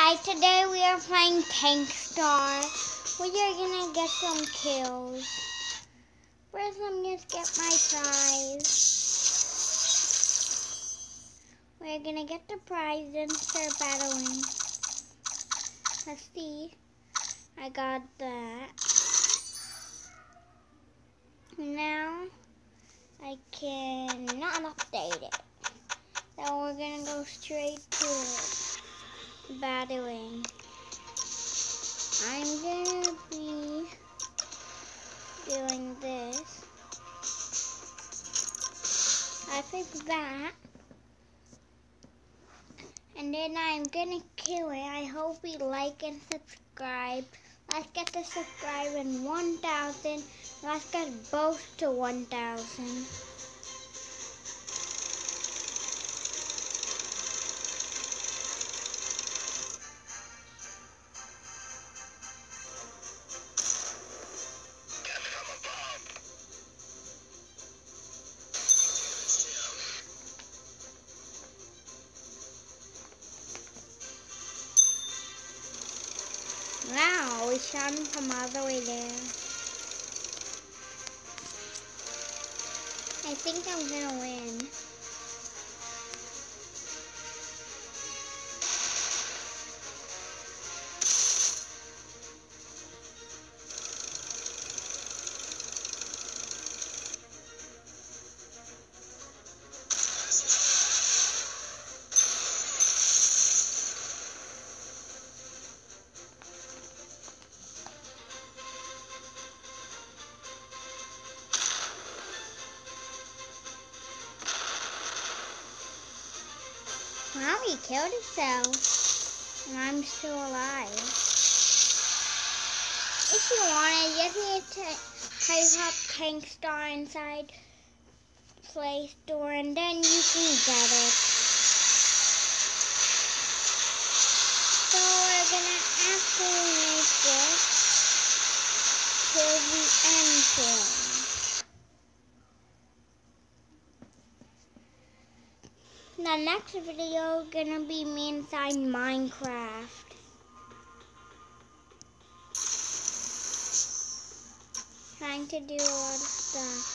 Alright, today we are playing Tank Star. We are gonna get some kills. First, I'm gonna get my prize. We're gonna get the prize and start battling. Let's see. I got that. Now, I cannot update it. So we're gonna go straight to it. Battling. I'm gonna be doing this. I picked that. And then I'm gonna kill it. I hope you like and subscribe. Let's get the subscribe in 1,000. Let's get both to 1,000. Wow, we shot him from all the way there. I think I'm gonna win. Wow, he killed himself. And I'm still alive. If you want it, you just need to type up Tank Star inside Play Store and then you can get it. So we're gonna actually make this till the end soon. The next video is gonna be me inside Minecraft. Trying to do a lot of stuff.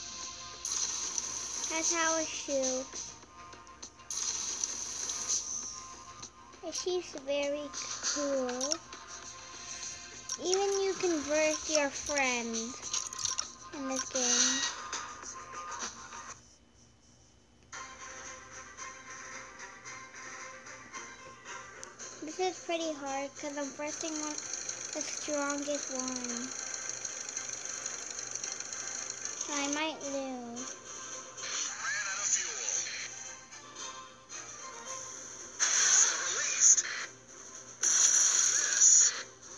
That's how it shoots. She's very cool. Even you can verse your friends in this game. This is pretty hard because I'm pressing on the strongest one. So I might lose. Ran out of fuel. Released. This.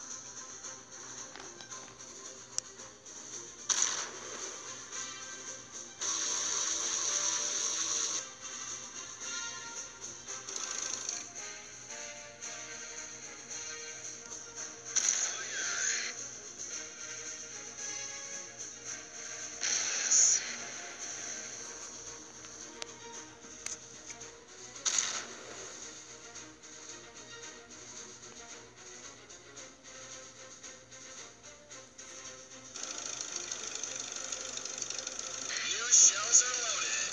Shells are loaded.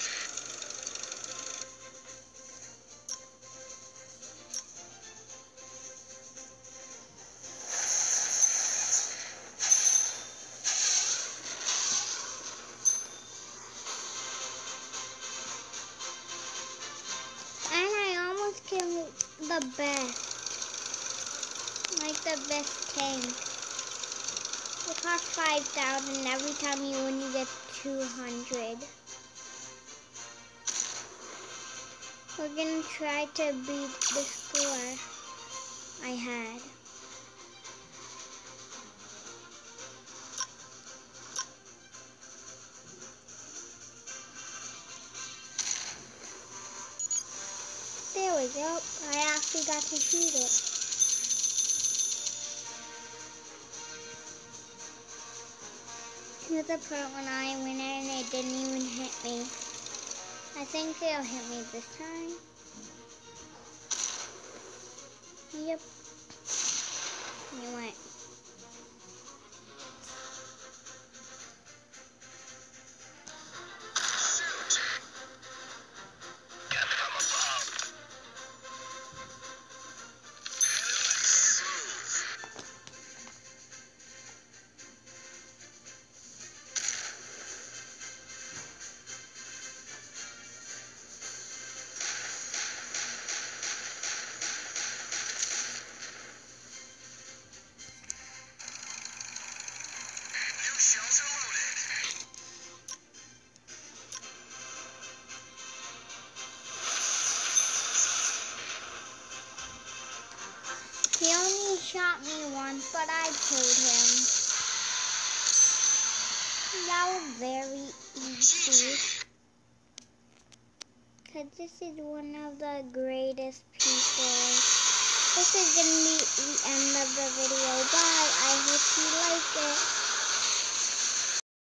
And I almost killed the best. Like the best tank. It costs 5,000 every time you win you get 200. We're gonna try to beat the score I had. There we go. I actually got to shoot it. Here's the part when I went in and it didn't even hit me. I think they'll hit me this time. Yep. He only shot me once, but I killed him. That was very easy. Because this is one of the greatest people. This is going to be the end of the video. Bye. I hope you like it.